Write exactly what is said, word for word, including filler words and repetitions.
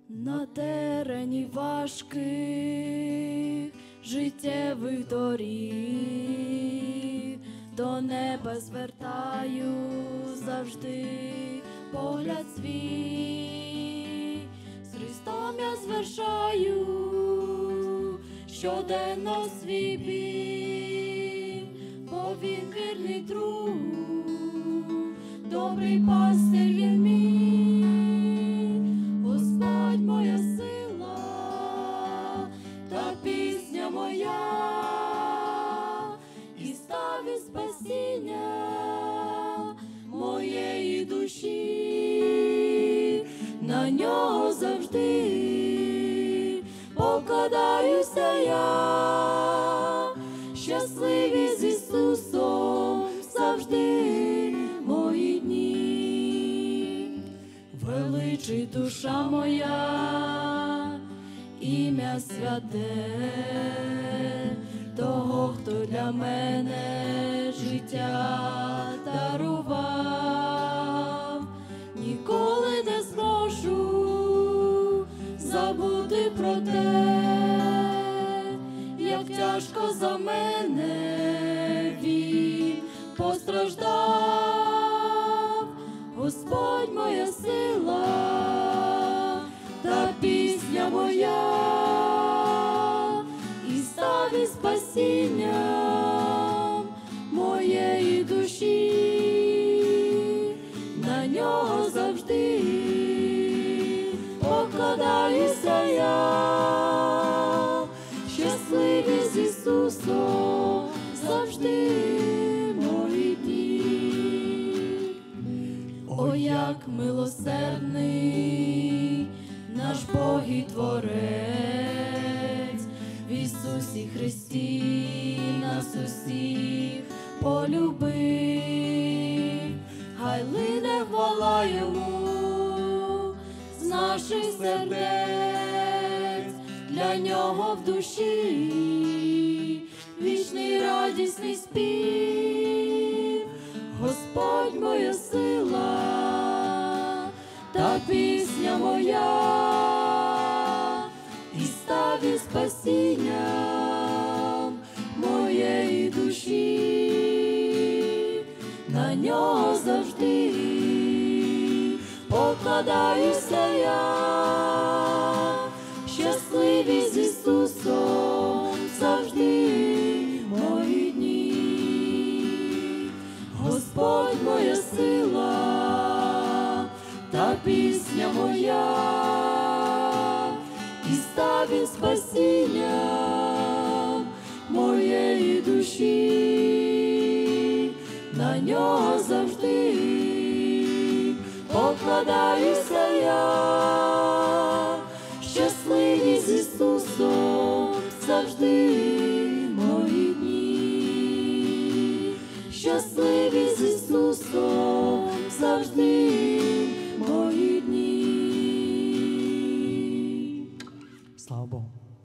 На терені важких життєвих доріг до неба звертаю завжди погляд свій. З Христом я звершаю щоденно свій біг, бо Він вірний друг, добрий пастир Він мій. Господь моя сила та пісня моя, і став і спасіння моєї душі. На нього завжди покладаюся я, щасливі з Ісусом завжди мої дні. Величить душа моя ім'я святе того, хто для мене життя дарував. Ніколи не зможу забути про те, як тяжко за мене Він постраждав. Господь моя сила та пісня моя, і став і спасінням моєї душі. На нього завжди покладаюся я, щасливі з Ісусом завжди мої дні. О, як милосердний наш Бог і Творець, в Ісусі Христі нас усіх полюбив. Хай лине хвала Йому з наших сердець, для Нього в душі вічний радісний спів. Господь моя сила та пісня моя, і став і спасінням моєї душі. На нього завжди покладаюся я, щасливі з Ісусом завжди мої дні. Господь моя сила та пісня моя, і став і спасінням моєї душі. На нього завжди покладаюся я, щасливі з Ісусом завжди.